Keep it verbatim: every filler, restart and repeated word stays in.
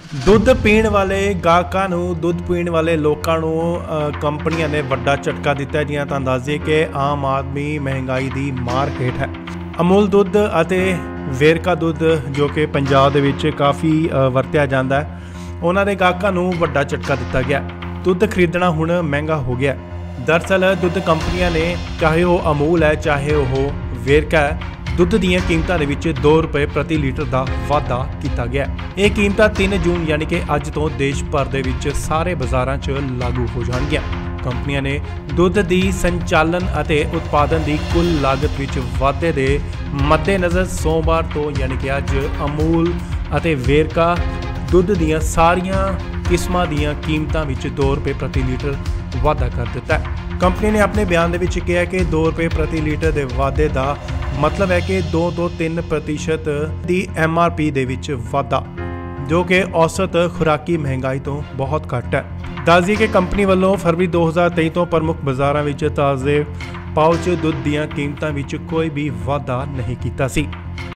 ਦੁੱਧ ਪੀਣ ਵਾਲੇ ਗਾਹਕਾਂ ਨੂੰ ਦੁੱਧ ਪੀਣ ਵਾਲੇ ਲੋਕਾਂ ਨੂੰ ਅ, ਕੰਪਨੀਆਂ ਨੇ ਵੱਡਾ ਝਟਕਾ ਦਿੱਤਾ ਹੈ। ਜਿਵੇਂ ਤੁਹਾਨੂੰ ਦੱਸ ਦਈਏ ਕਿ ਆਮ ਆਦਮੀ ਮਹਿੰਗਾਈ ਦੀ ਮਾਰ ਹੇਠ ਹੈ। ਅਮੂਲ ਦੁੱਧ ਅਤੇ ਵੇਰਕਾ ਦੁੱਧ ਜੋ ਕਿ ਪੰਜਾਬ ਦੇ ਵਿੱਚ ਕਾਫੀ ਅ, ਵਰਤਿਆ ਜਾਂਦਾ ਹੈ, ਉਹਨਾਂ ਦੇ ਗਾਹਕਾਂ ਨੂੰ ਵੱਡਾ ਝਟਕਾ ਦਿੱਤਾ ਗਿਆ। ਦੁੱਧ ਖਰੀਦਣਾ ਹੁਣ ਮਹਿੰਗਾ ਹੋ ਗਿਆ। ਦਰਅਸਲ ਦੁੱਧ ਕੰਪਨੀਆਂ ਨੇ, ਚਾਹੇ ਉਹ ਅਮੂਲ ਹੈ ਚਾਹੇ ਉਹ ਵੇਰਕਾ ਹੈ, ਦੁੱਧ ਦੀਆਂ ਕੀਮਤਾਂ ਦੇ ਵਿੱਚ ਦੋ ਰੁਪਏ ਪ੍ਰਤੀ ਲੀਟਰ ਦਾ ਵਾਧਾ ਕੀਤਾ ਗਿਆ। ਇਹ ਕੀਮਤਾਂ ਤਿੰਨ ਜੂਨ ਯਾਨੀ ਕਿ ਅੱਜ ਤੋਂ ਦੇਸ਼ ਭਰ ਦੇ ਵਿੱਚ ਸਾਰੇ ਬਾਜ਼ਾਰਾਂ 'ਚ ਲਾਗੂ ਹੋ ਜਾਣਗੀਆਂ। ਕੰਪਨੀਆਂ ਨੇ ਦੁੱਧ ਦੀ ਸੰਚਾਲਨ ਅਤੇ ਉਤਪਾਦਨ ਦੀ ਕੁੱਲ ਲਾਗਤ ਵਿੱਚ ਵਾਧੇ ਦੇ ਮੱਦੇਨਜ਼ਰ ਸੋਮਵਾਰ ਤੋਂ ਯਾਨੀ ਕਿ ਅੱਜ ਅਮੂਲ ਅਤੇ ਵੇਰਕਾ ਦੁੱਧ ਦੀਆਂ ਸਾਰੀਆਂ ਕਿਸਮਾਂ ਦੀਆਂ ਕੀਮਤਾਂ ਵਿੱਚ ਦੋ ਰੁਪਏ ਪ੍ਰਤੀ ਲੀਟਰ ਵਾਧਾ ਕਰ ਦਿੱਤਾ ਹੈ। ਕੰਪਨੀ ਨੇ ਆਪਣੇ ਬਿਆਨ ਦੇ ਵਿੱਚ ਕਿਹਾ ਕਿ ਦੋ ਰੁਪਏ ਪ੍ਰਤੀ ਲੀਟਰ ਦੇ ਵਾਧੇ ਦਾ ਮਤਲਬ ਹੈ ਕਿ ਦੋ ਤੋਂ ਤਿੰਨ ਪ੍ਰਤੀਸ਼ਤ ਦੀ ਐਮ ਆਰ ਪੀ ਦੇ ਵਿੱਚ ਵਾਧਾ, ਜੋ ਕਿ ਔਸਤ ਖੁਰਾਕੀ ਮਹਿੰਗਾਈ ਤੋਂ ਬਹੁਤ ਘੱਟ ਹੈ। ਦੱਸ ਦਈਏ ਕਿ ਕੰਪਨੀ ਵੱਲੋਂ ਫਰਵਰੀ ਦੋ ਹਜ਼ਾਰ ਤੇਈ ਤੋਂ ਪ੍ਰਮੁੱਖ ਬਾਜ਼ਾਰਾਂ ਵਿੱਚ ਤਾਜ਼ੇ ਪਾਊਚ ਦੁੱਧ ਦੀਆਂ ਕੀਮਤਾਂ ਵਿੱਚ ਕੋਈ ਵੀ ਵਾਧਾ ਨਹੀਂ ਕੀਤਾ ਸੀ।